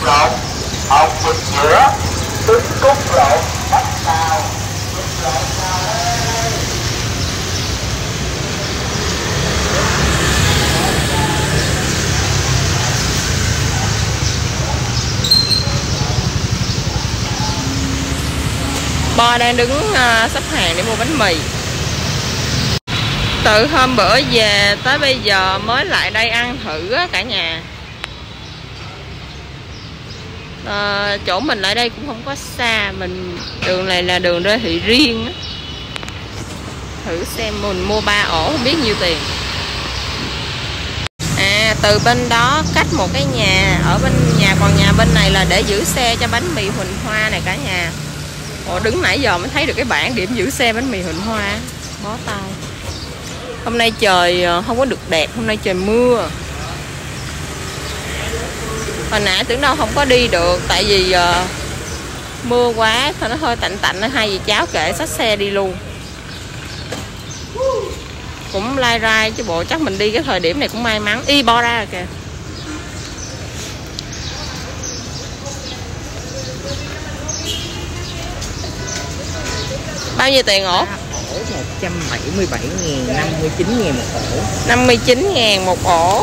lộn, hột vịt giữa, trứng cút lộn, bắp xào, vịt lộn xào đây. Bo đang đứng xếp hàng để mua bánh mì. Từ hôm bữa về tới bây giờ mới lại đây ăn thử á cả nhà. Chỗ mình lại đây cũng không có xa, đường này là đường đô thị riêng á. Thử xem mình mua 3 ổ không biết nhiêu tiền. Từ bên đó cách một cái nhà, ở bên nhà còn nhà bên này là để giữ xe cho bánh mì Huỳnh Hoa này cả nhà. Đứng nãy giờ mới thấy được cái bảng điểm giữ xe bánh mì Huỳnh Hoa, bó tay. Hôm nay trời không có được đẹp, hôm nay trời mưa. Hồi nãy tưởng đâu không có đi được, tại vì mưa quá, thôi nó hơi tạnh tạnh, hai dì cháu kệ xách xe đi luôn. Cũng lai rai chứ bộ, chắc mình đi cái thời điểm này cũng may mắn. Y bo ra rồi kìa. Bao nhiêu tiền ổ? Ổ 177.000, 59.000 một ổ. 59.000 một ổ.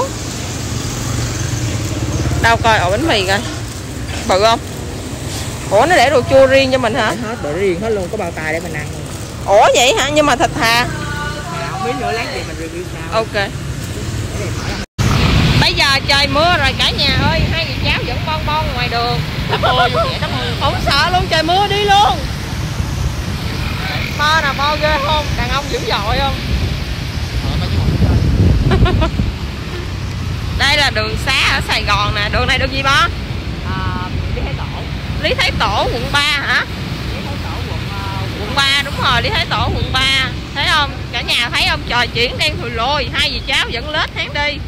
Đâu coi ổ bánh mì coi. Bự không? Ủa nó để đồ chua riêng cho mình hả? Hết đồ riêng hết luôn, có bao tay để mình ăn. Ủa vậy hả? Nhưng mà thịt thà. Không biết nữa, lát gì mình review sao. Ok. Bây giờ trời mưa rồi cả nhà ơi, hai dì cháu vẫn bon bon ngoài đường. Không sợ luôn, trời mưa đi luôn. Bo nè, bo ghê không? Đàn ông dữ dội không? Đây là đường xá ở Sài Gòn nè. Đường này đường gì Bo? Lý Thái Tổ. Lý Thái Tổ quận 3 hả? Lý Thái Tổ quận 3 đúng rồi, Lý Thái Tổ quận 3. Thấy không? Cả nhà thấy không? Trời chuyển đen thùi lùi, hai dì cháu vẫn lết tháng đi.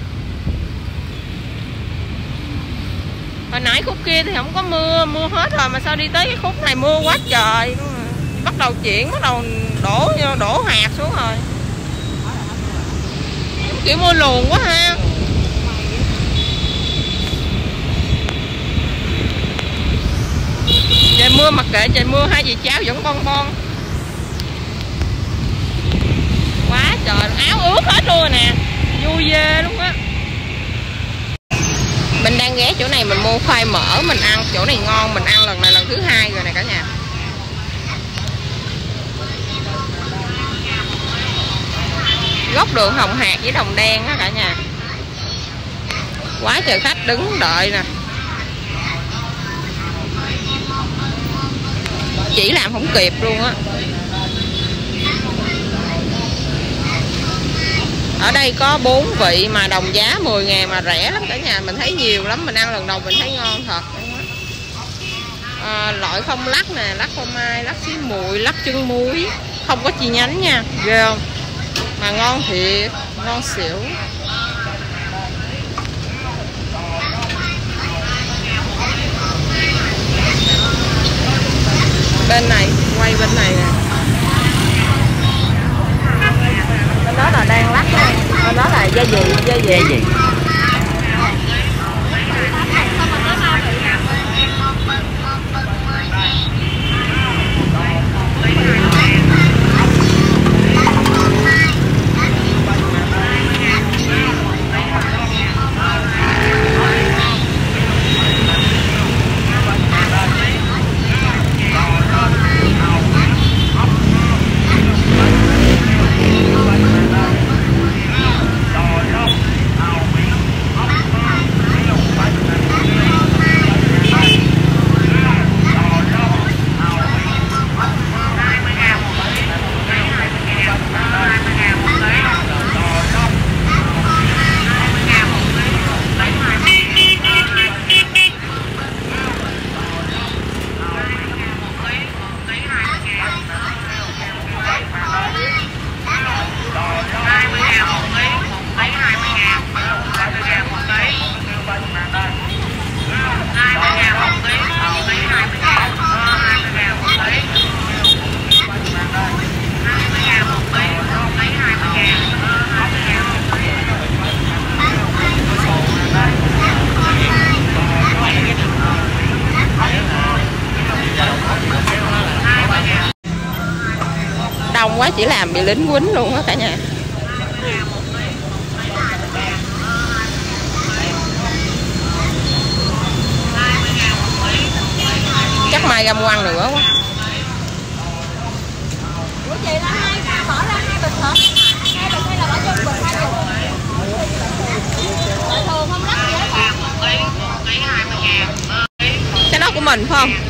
Hồi nãy khúc kia thì không có mưa, mưa hết rồi mà sao đi tới cái khúc này mưa quá trời. Bắt đầu chuyển, bắt đầu đổ hạt xuống rồi. Kiểu mưa luồn quá ha. Trời mưa mặc kệ trời mưa, hai dì cháu vẫn bon bon. Quá trời, áo ướt hết luôn nè. Vui ghê luôn á. Mình đang ghé chỗ này mình mua khoai mỡ mình ăn, chỗ này ngon, mình ăn lần này lần thứ 2 rồi nè cả nhà. Góc đường Hồng Hạc với Đồng Đen á cả nhà. Quá trời khách đứng đợi nè. Chỉ làm không kịp luôn á. Ở đây có 4 vị mà đồng giá 10.000 mà rẻ lắm cả nhà. Mình thấy nhiều lắm, mình ăn lần đầu mình thấy ngon thật. Loại không lắc nè, lắc phô mai, lắc xí muội, lắc chân muối. Không có chi nhánh nha, ghê không? Mà ngon thiệt, ngon xỉu. Bên này, quay bên này nè. Bên đó là đang lắc nè, bên đó là gia vị. chỉ làm bị lính quýnh luôn á cả nhà. Chắc mai găm quăng nữa quá. Ủa chị là bỏ ra 2 bịch hả? 2 bịch hay là bỏ trong bịch 2 bịch? Tại thường không lắc gì hết hả? Cái đó của mình phải không?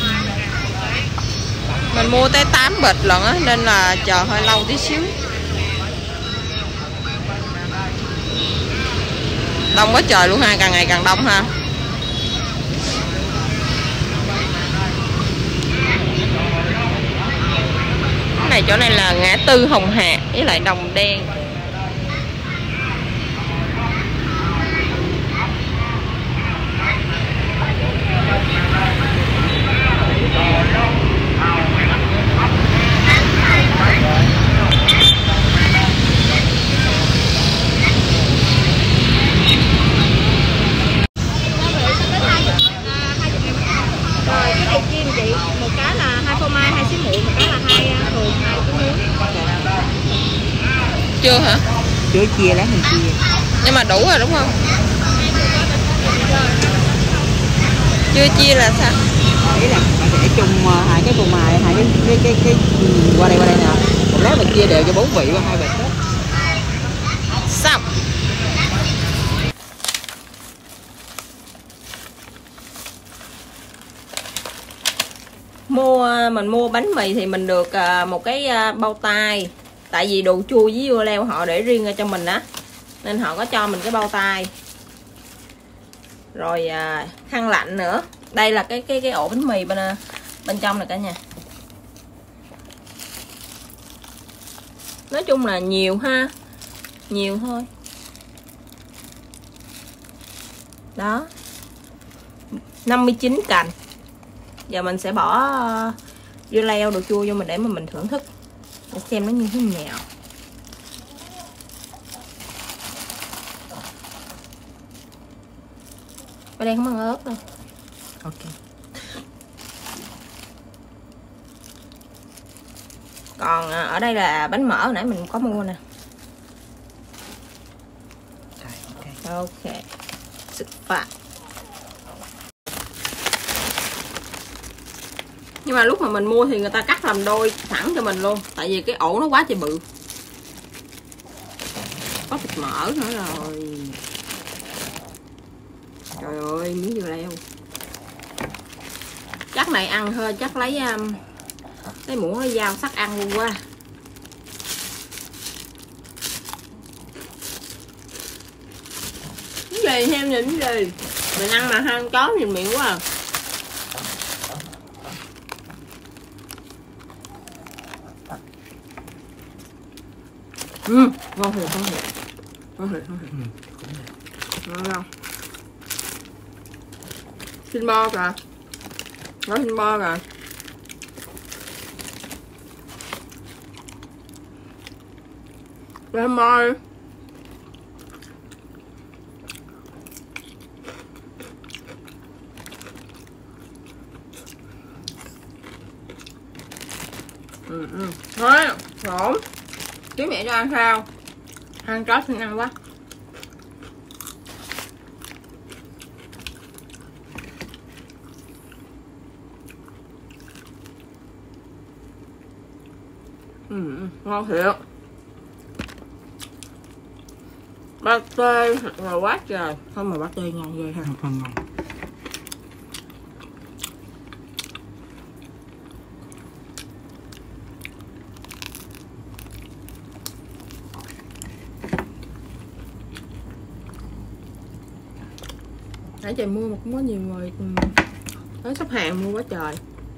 Mình mua tới 8 bịch lận á, nên là chờ hơi lâu tí xíu. Đông quá trời luôn ha, càng ngày càng đông ha. Cái này chỗ này là ngã tư Hồng Hạc với lại Đồng Đen. Chưa hả? Chưa chia lát mình chia. Nhưng mà đủ rồi đúng không? Chưa chia là sao? Ý là bạn để chung hai cái phô mai, hai cái qua đây nè. Một lát mình chia đều cho 4 vị qua 2 bịch đó. Xong. Mình mua bánh mì thì mình được một cái bao tay. Tại vì đồ chua với dưa leo họ để riêng ra cho mình á, nên họ có cho mình cái bao tay. Rồi khăn lạnh nữa. Đây là cái ổ bánh mì bên trong này cả nhà. Nói chung là nhiều ha. Nhiều thôi. Đó. 59 cành. Giờ mình sẽ bỏ dưa leo đồ chua vô mình để mà mình thưởng thức. Để xem nó như thế nào. Ở đây không ăn ớt đâu. Ok. Còn ở đây là bánh mỡ hồi nãy mình có mua nè. Ok. Sức phạt. Nhưng mà lúc mà mình mua thì người ta cắt làm đôi thẳng cho mình luôn. Tại vì cái ổ nó quá trời bự. Có thịt mỡ nữa rồi. Trời ơi, miếng dưa leo. Chắc này ăn thôi, chắc lấy cái muỗng lấy dao sắc ăn luôn quá. Cái gì thêm nhìn cái gì. Mình ăn mà hai con chó nhìn miệng quá à. Ngon thiệt, ngon thiệt. Ngon thiệt, ngon thiệt. Ngon không? Xin bo kìa. Nói xin bo kìa. Ra bo đi. Thôi, ổn. Chứ mẹ cho ăn sao? Ăn chó xin ăn quá. Ngon thiệt. Ba tê là quá trời. Không mà ba tê ngon ghê ha. Ngon. Nãy trời mưa mà cũng có nhiều người tới shop hàng mua quá trời.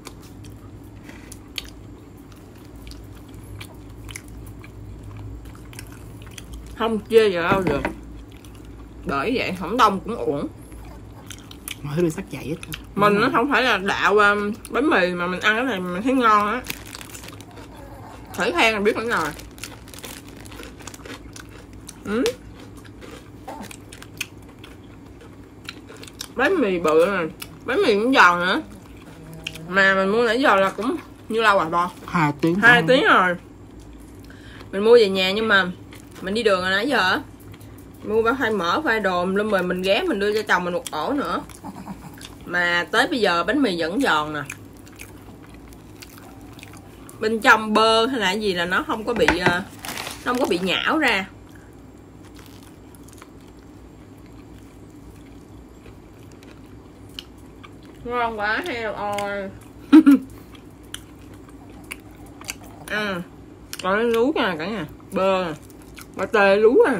Không chê giờ đâu được. Bởi vậy không đông cũng uổng. Mọi thứ sắc chạy hết. Mình nó không phải là đạo bánh mì mà mình ăn cái này mình thấy ngon á. Thử than là biết vẫn rồi. Bánh mì bự này, bánh mì cũng giòn nữa. Mà mình mua nãy giờ là cũng như lâu rồi bo. 2 tiếng. 2 tiếng rồi. Mình mua về nhà nhưng mà mình đi đường rồi nãy giờ mua bao khoai mỡ, khoai đồm luôn, rồi mình ghé mình đưa cho chồng mình một ổ nữa. Mà tới bây giờ bánh mì vẫn giòn nè. Bên trong bơ hay là gì là nó không có bị nhão ra. Ngon quá heo ơi. Còn cái lú nha cả nhà, bơ nè, bơ tê lú à.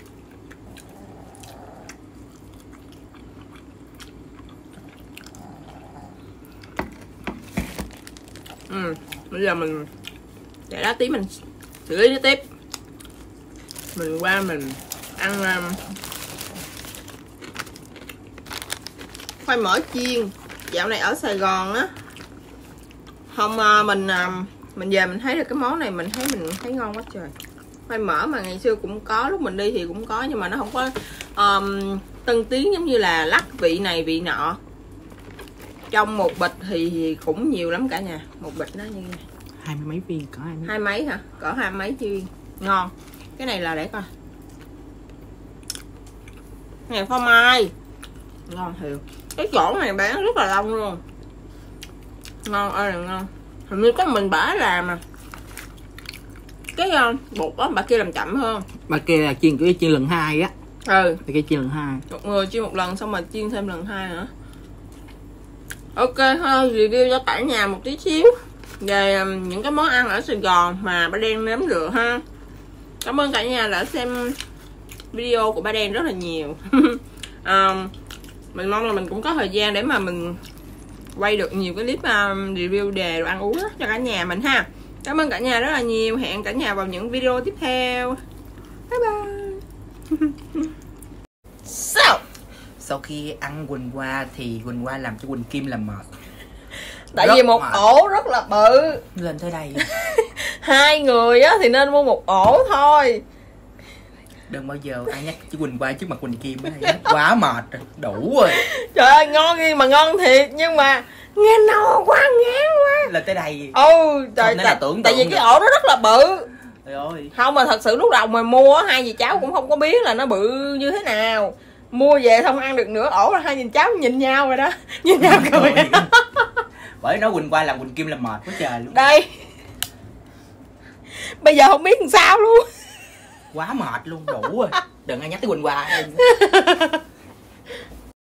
Bây giờ mình để đó tí mình xử lý nó tiếp. Mình qua mình ăn khoai mỡ chiên. Dạo này ở Sài Gòn á, hôm mình về mình thấy được cái món này, mình thấy ngon quá trời. Khoai mỡ mà ngày xưa cũng có, lúc mình đi thì cũng có, nhưng mà nó không có tân tiến giống như là lắc vị này vị nọ. Trong một bịch thì cũng nhiều lắm cả nhà. Một bịch nó như này, 20 mấy viên, có 20. 20 mấy hả? Cỡ 20 mấy viên. Ngon. Cái này là để coi. Cái này phô mai. Ngon thiệt. Cái chỗ này bán rất là lâu luôn. Ngon ơi là ngon. Hình như có mình bả làm mà. Cái bột đó bà kia làm chậm hơn. Bà kia là chiên lần 2 á. Ừ. Bà kia chiên lần 2. Một người chiên một lần xong rồi chiên thêm lần 2 nữa. Ok thôi, review cho cả nhà một tí xíu về những cái món ăn ở Sài Gòn mà Ba Đen nếm được ha. Cảm ơn cả nhà đã xem video của Ba Đen rất là nhiều. Mình mong là mình cũng có thời gian để mà mình quay được nhiều cái clip review đề đồ ăn uống cho cả nhà mình ha. Cảm ơn cả nhà rất là nhiều. Hẹn cả nhà vào những video tiếp theo. Bye bye. Sau khi ăn Quỳnh Hoa thì Quỳnh Hoa làm cho Quỳnh Kim làm mệt. Tại vì một ổ rất là bự. Lên tới đây. Hai người á thì nên mua một ổ thôi. Đừng bao giờ ai nhắc chứ Quỳnh Hoa trước mặt Quỳnh Kim á, quá mệt rồi, đủ rồi. Trời ơi, ngon đi mà ngon thiệt, nhưng mà nghe no quá, ngán quá. Lên tới đây. Trời, tại vì cái ổ nó rất là bự. Trời ơi. Không, mà thật sự lúc đầu mà mua á, hai dì cháu cũng không có biết là nó bự như thế nào. Mua về không ăn được nửa ổ là hai dì cháu nhìn nhau rồi đó. Nhìn nhau cười. Bởi nói Quỳnh Hoa làm Quỳnh Kim làm mệt quá trời luôn. Đây. Bây giờ không biết làm sao luôn. Quá mệt luôn, đủ rồi. Đừng ai nhắc tới Quỳnh Hoa.